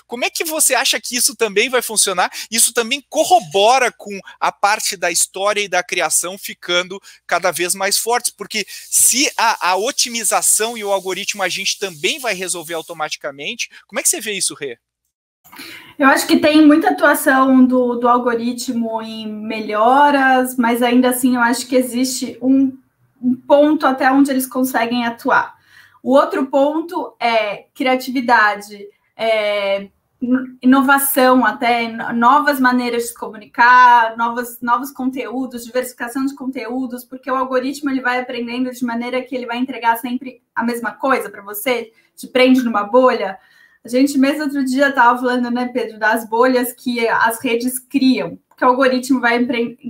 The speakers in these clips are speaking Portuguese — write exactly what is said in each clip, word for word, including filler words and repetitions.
Como é que você acha que isso também vai funcionar? Isso também corrobora com a parte da história e da criação ficando cada vez mais fortes, porque se a, a otimização e o algoritmo a gente também vai resolver automaticamente, como é que você vê isso, Rê? Eu acho que tem muita atuação do, do algoritmo em melhoras, mas ainda assim eu acho que existe um, um ponto até onde eles conseguem atuar. O outro ponto é criatividade, é, inovação, até novas maneiras de se comunicar, novos, novos conteúdos, diversificação de conteúdos, porque o algoritmo ele vai aprendendo de maneira que ele vai entregar sempre a mesma coisa para você, te prende numa bolha. A gente mesmo outro dia estava falando, né, Pedro, das bolhas que as redes criam, que o algoritmo vai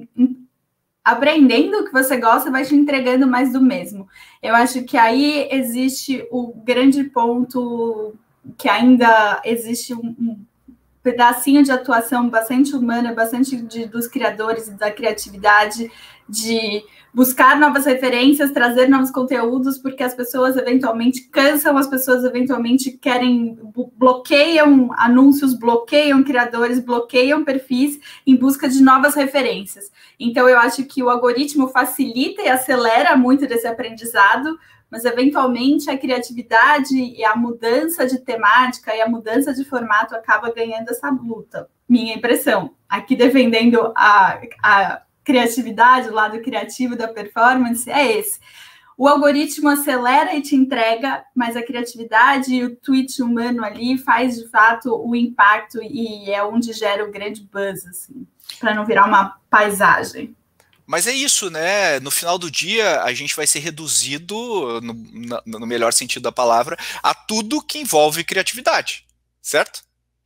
aprendendo o que você gosta, vai te entregando mais do mesmo. Eu acho que aí existe o grande ponto que ainda existe um, um pedacinho de atuação bastante humana, bastante de, dos criadores e da criatividade, de buscar novas referências, trazer novos conteúdos, porque as pessoas eventualmente cansam, as pessoas eventualmente querem, bloqueiam anúncios, bloqueiam criadores, bloqueiam perfis em busca de novas referências. Então, eu acho que o algoritmo facilita e acelera muito desse aprendizado, mas eventualmente a criatividade e a mudança de temática e a mudança de formato acaba ganhando essa luta. Minha impressão. Aqui defendendo a, a criatividade, o lado criativo da performance, é esse. O algoritmo acelera e te entrega, mas a criatividade e o tweet humano ali faz, de fato, o impacto e é onde gera o grande buzz, assim, para não virar uma paisagem. Mas é isso, né? No final do dia, a gente vai ser reduzido, no, no melhor sentido da palavra, a tudo que envolve criatividade, certo?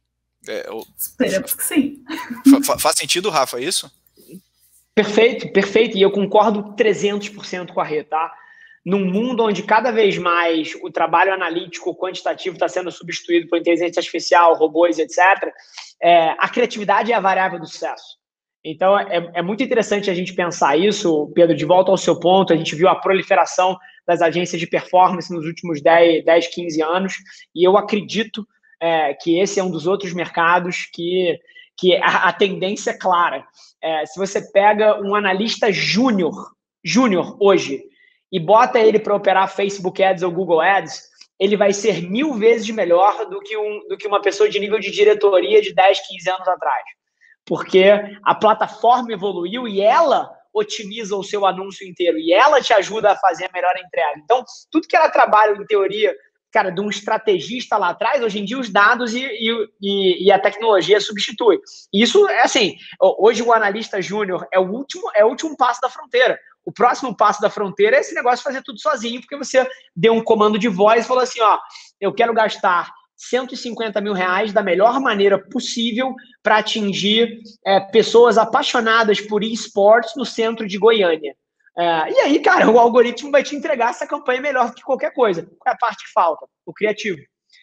É, eu... Esperamos que sim. Fa faz sentido, Rafa, é isso? Perfeito, perfeito. E eu concordo trezentos por cento com a Rê, tá? Num mundo onde cada vez mais o trabalho analítico quantitativo está sendo substituído por inteligência artificial, robôs, etcétera, é, a criatividade é a variável do sucesso. Então, é, é muito interessante a gente pensar isso, Pedro, de volta ao seu ponto, a gente viu a proliferação das agências de performance nos últimos dez, quinze anos, e eu acredito é, que esse é um dos outros mercados que, que a, a tendência é clara. É, se você pega um analista júnior, júnior hoje, e bota ele para operar Facebook Ads ou Google Ads, ele vai ser mil vezes melhor do que, um, do que uma pessoa de nível de diretoria de dez, quinze anos atrás. Porque a plataforma evoluiu e ela otimiza o seu anúncio inteiro e ela te ajuda a fazer a melhor entrega. Então, tudo que era trabalho, em teoria, cara, de um estrategista lá atrás, hoje em dia os dados e, e, e a tecnologia substituem. Isso é assim, hoje o analista júnior é o último, é o último passo da fronteira. O próximo passo da fronteira é esse negócio de fazer tudo sozinho, porque você deu um comando de voz e falou assim, ó, eu quero gastar cento e cinquenta mil reais da melhor maneira possível para atingir é, pessoas apaixonadas por esportes no centro de Goiânia. É, e aí, cara, o algoritmo vai te entregar essa campanha melhor do que qualquer coisa. Qual é a parte que falta? O criativo.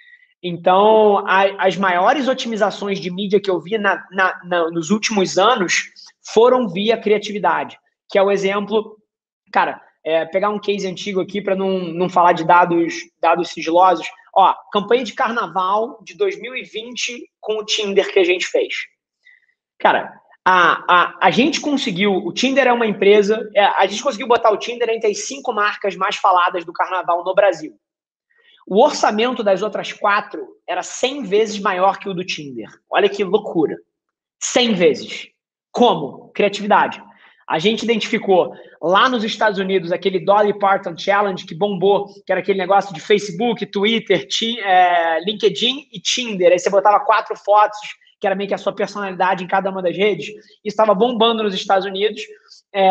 Então, a, as maiores otimizações de mídia que eu vi na, na, na, nos últimos anos foram via criatividade, que é o exemplo, cara, é, pegar um case antigo aqui para não, não falar de dados, dados sigilosos. Ó, campanha de carnaval de dois mil e vinte com o Tinder que a gente fez. Cara, a, a, a gente conseguiu, o Tinder é uma empresa, é, a gente conseguiu botar o Tinder entre as cinco marcas mais faladas do carnaval no Brasil. O orçamento das outras quatro era cem vezes maior que o do Tinder. Olha que loucura. cem vezes. Como? Criatividade. A gente identificou lá nos Estados Unidos aquele Dolly Parton Challenge que bombou, que era aquele negócio de Facebook, Twitter, ti, é, LinkedIn e Tinder. Aí você botava quatro fotos, que era meio que a sua personalidade em cada uma das redes. Isso estava bombando nos Estados Unidos. É,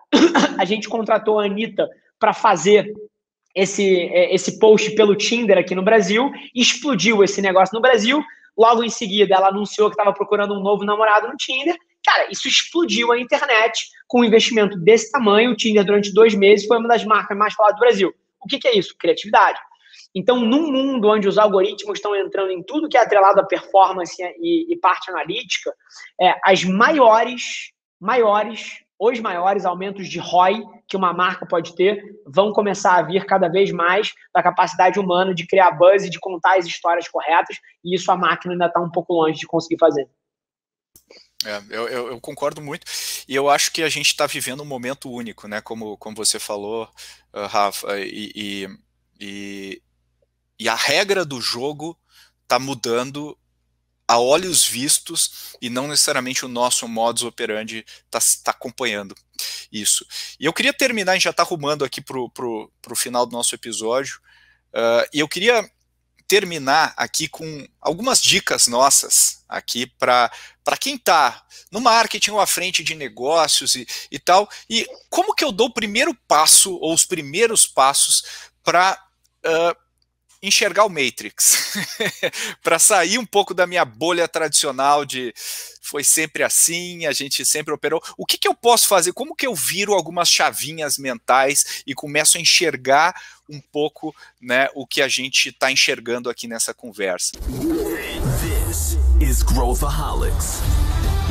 a gente contratou a Anitta para fazer esse, esse post pelo Tinder aqui no Brasil, explodiu esse negócio no Brasil. Logo em seguida, ela anunciou que estava procurando um novo namorado no Tinder. Cara, isso explodiu a internet com um investimento desse tamanho. O Tinder, durante dois meses, foi uma das marcas mais faladas do Brasil. O que, que é isso? Criatividade. Então, num mundo onde os algoritmos estão entrando em tudo que é atrelado à performance e, e parte analítica, é, as maiores, maiores os maiores aumentos de R O I que uma marca pode ter vão começar a vir cada vez mais da capacidade humana de criar buzz e de contar as histórias corretas, e isso a máquina ainda está um pouco longe de conseguir fazer. É, eu, eu, eu concordo muito, e eu acho que a gente está vivendo um momento único, né? Como, como você falou, uh, Rafa, e, e, e, e a regra do jogo está mudando a olhos vistos, e não necessariamente o nosso modus operandi está tá acompanhando isso. E eu queria terminar, a gente já está arrumando aqui para o final do nosso episódio, uh, e eu queria terminar aqui com algumas dicas nossas aqui para para quem está no marketing ou à frente de negócios e, e tal, e como que eu dou o primeiro passo ou os primeiros passos para uh, enxergar o Matrix, para sair um pouco da minha bolha tradicional de foi sempre assim, a gente sempre operou. O que que eu posso fazer? Como que eu viro algumas chavinhas mentais e começo a enxergar um pouco, né, o que a gente está enxergando aqui nessa conversa? This is Growthaholics.